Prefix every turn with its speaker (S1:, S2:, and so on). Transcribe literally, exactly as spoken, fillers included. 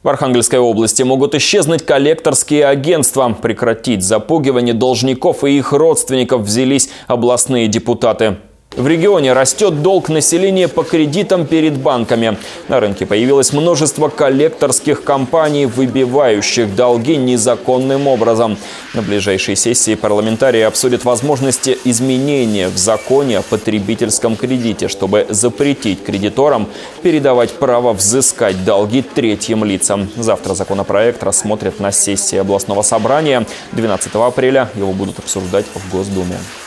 S1: В Архангельской области могут исчезнуть коллекторские агентства. Прекратить запугивание должников и их родственников взялись областные депутаты. В регионе растет долг населения по кредитам перед банками. На рынке появилось множество коллекторских компаний, выбивающих долги незаконным образом. На ближайшей сессии парламентарии обсудят возможности изменения в законе о потребительском кредите, чтобы запретить кредиторам передавать право взыскать долги третьим лицам. Завтра законопроект рассмотрят на сессии областного собрания. двенадцатого апреля его будут обсуждать в Госдуме.